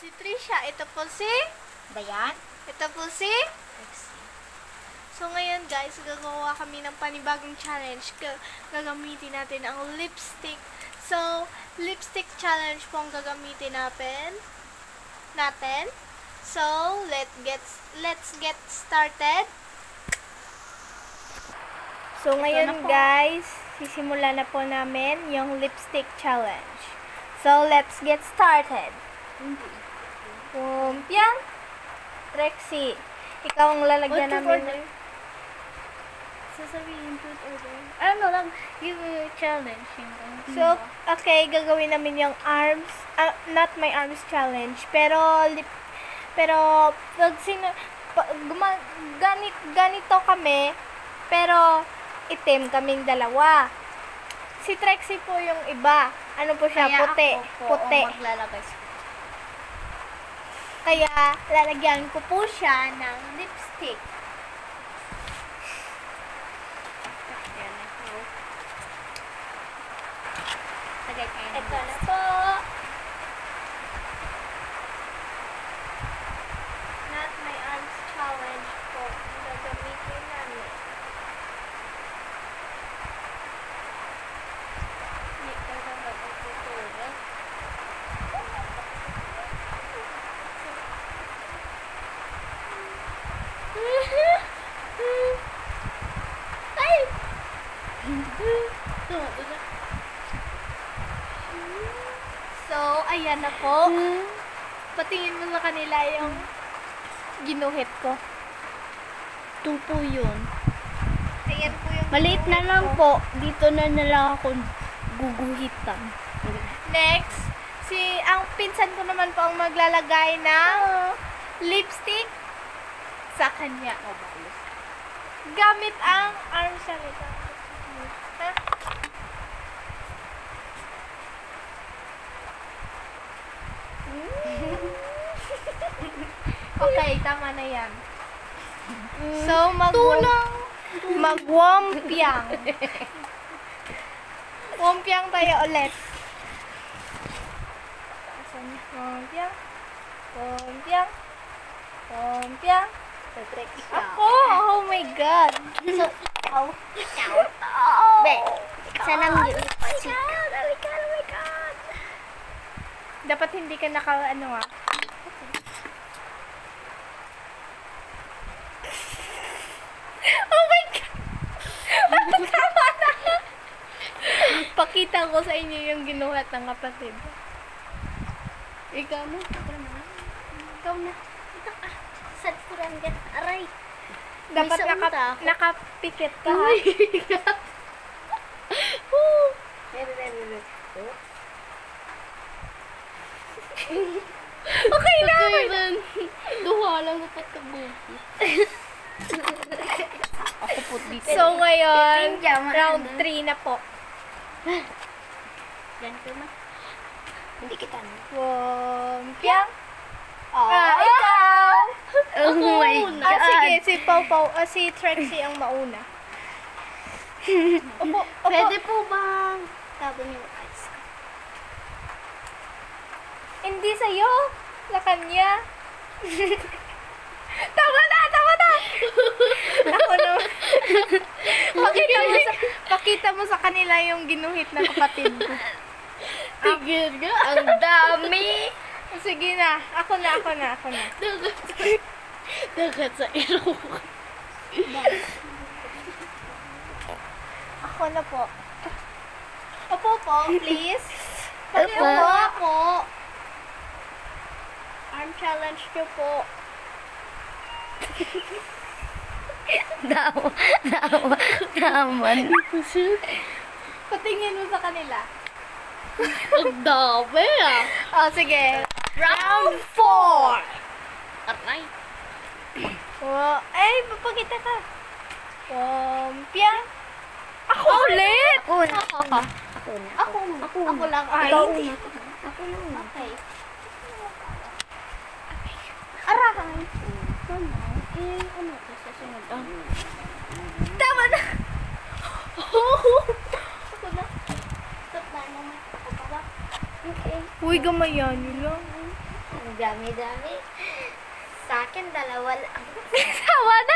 si Trisha. Ito po si Dayan? Ito po si So ngayon guys, gagawa kami ng panibagong challenge. Gagamitin natin ang lipstick. So, lipstick challenge po ang gagamitin natin. So, let's get started. So ngayon guys, sisimula na po namin yung lipstick challenge. So, let's get started. Pumpyang Trexie, ikaw ang lalagyan namin. Sasabihin truth order. Ano lang, give me a challenge. So, okay, gagawin namin yung arms, not my arms challenge, pero ganito kami, pero itim kaming dalawa. Si Trexie po yung iba. Ano po siya? Kaya Puti. ako po Puti. ang maglalagay sa Kaya, lalagyan ko po siya ng lipstick. Ito na po. Not my arms challenge po. Gagamitin namin. Hindi ka na magtutuloy. Ay! So, ayan na po. Patingin mo sa kanila yung ginuhit ko. Tupo yun. Ayan po yung Maliit na ginuhit lang ko. po. Dito na lang ako guguhitan. Next, ang pinsan ko naman po ang maglalagay ng lipstick sa kanya. Gamit ang arm salita. Ha? Okay, tama na yan. So, mag-wompyang. Wompyang tayo ulit. Wompyang. Wompyang. Wompyang. Ako! Oh my God! So, ikaw. Oh! Be, sanang yun. Oh my God! Dapat hindi ka naka-ano ah. Oh my God! Tama na! Pakita ko sa inyo yung ginuhat ng kapatid. Ikaw mo. Ikaw na. Sad ko lang yan. Aray. Dapat May saunta ako. nakapikit ka ha. Okay na! Duha lang dapat kabuti. Ako po dito. So ngayon, Tingnan mo, round ano? 3 na po. Yan ko ma. Hindi kita na. Wompyang. Oh, Ikaw! Oh my God. Sige, si si Trexie ang mauna. Opo, Pwede po bang tabon yung ice? Hindi sa'yo. Sa kanya. Tama na! Tama na! Ako na. Pakita mo sa kanila yung ginuhit na kapatid ko. Tigil ka. Ang dami. Sige na. Ako na. Dagat sa ilong. Ako na po. Opo po, please. Opo. Opo ako. Arm challenge nyo po. Naman. Patingin mo sa kanila. Ang dami ah. Oh, sige. Round 4. Aray. Oh, ay, papakita ka. Pompya. Ako ulit. Ako na. Ako lang. Ay, Ikaw hindi. una. Ako na. Okay. Aray. Ano ito sa sunod? Tama na. Ako na. Stop na naman. Ako ba? Okay. Uy, gamayan nyo lang. Ang dami-dami. Sa akin, dalawa lang. Tawa na!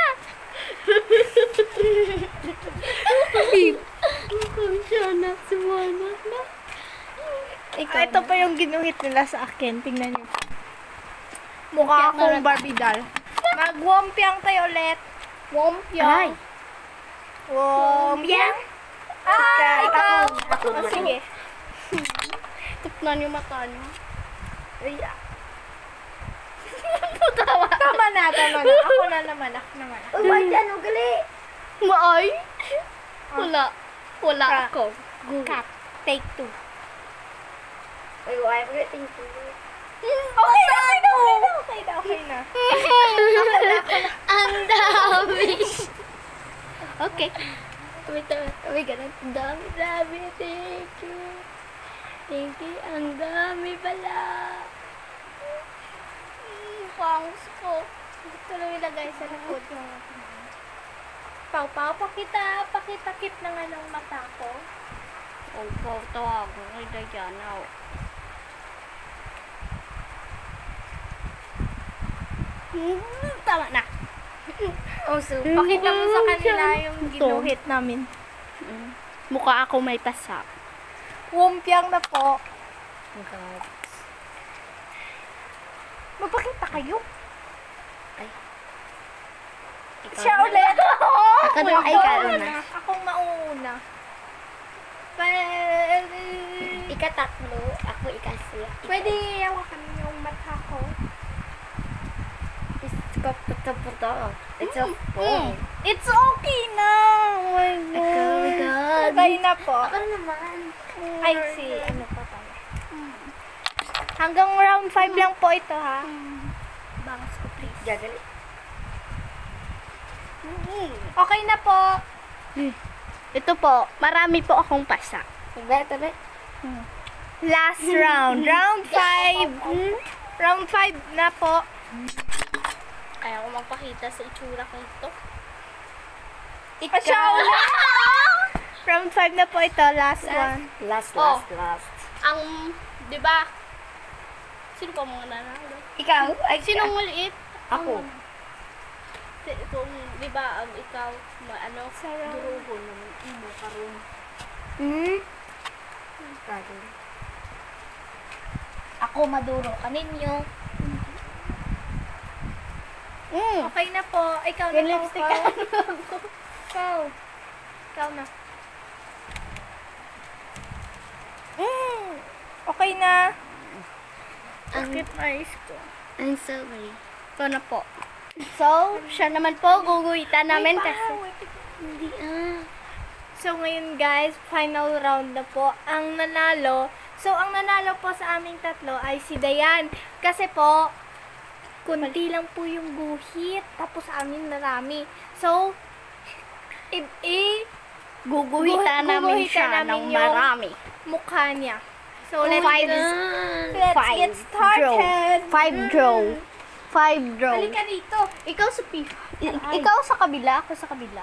Siya na, sumangat na. Ito pa yung ginuhit nila sa akin. Tingnan nyo. Mukha akong Barbie doll. Mag-wompiang tayo ulit. Wompiang. Wompiang. Ikaw. Oh, sige. Tupnan yung mata niyo. Ay, Tama na. Ako na naman. Oh my God, ano gali? Maay. Wala Cat. ako. Cat. Take 2. Ay, why everything to do? Okay na. Ang dami. Okay. Wait, ang dami. Thank you. Ang dami pala. Pangs ko. Ito lang ilagay sa likod yung Pau, pakitakip ng anong mata ko. Oh, tawag ko kay Diana. Tama na. Oh, so, Pakita mo sa kanila yung ginuhit namin. Mukha ako may pasak. Wompiang na po. God. Magpakita kayo. Ay. Siya ulit. Ako daw ay kauna. Akong mauuna. Ikatatlo, ako ikasi. Pwede hawakan yung mata ko. It's okay. It's okay na. Oh my God. Okay na po. Ako naman. I see. Ano pa pala? Hanggang round 5 lang po ito, ha? Bangs ko, please. Gagali. Okay na po. Ito po, marami po akong pasak. Tabi. Last round. Round 5. Round 5 na po. Kaya ko magpakita sa itsura ko ito. Siya ulit. Round 5 na po ito. Last one. Last. Ang, di ba? Sino pa mga nanalo? Ikaw? Ay, Sinong maliit? Ako. Kung, di ba, ang ikaw, Sarap. durugo naman, imo karon. Ako maduro ka ninyo. Okay na po. Ikaw na Yung po. lipstick Ikaw. Ikaw na. Okay na. Sakit eyes ko. I'm sorry. Ito na po. So, siya naman po, guguhitan namin kasi. Hindi So, ngayon guys, final round na po. Ang nanalo po sa aming tatlo ay si Dayan. Kasi po, kunti lang po yung guhit. Tapos amin marami. So, guguhitan namin siya ng yung marami. mukha niya. So, let's Five get started. 5 draw. 5 draw. Halika dito. Ikaw sa pipa. Ikaw sa kabila, ako sa kabila.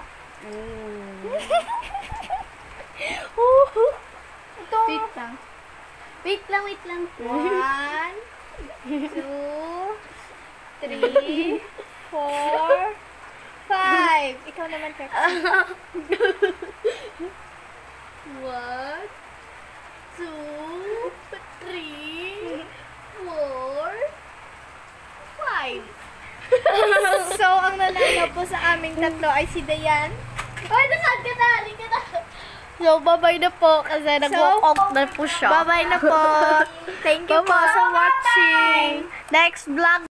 Ito. Wait lang. 1, 2, 3, 4, 5. Ikaw naman, Tex. 1, 2, 3, 4, 5. So, ang nanalo po sa aming tatlo ay si Dayan. Ay, nasaan ka na? Halika na. So, bye-bye na po kasi nag-walk na po siya. Bye-bye na po. Thank you po sa watching. Next vlog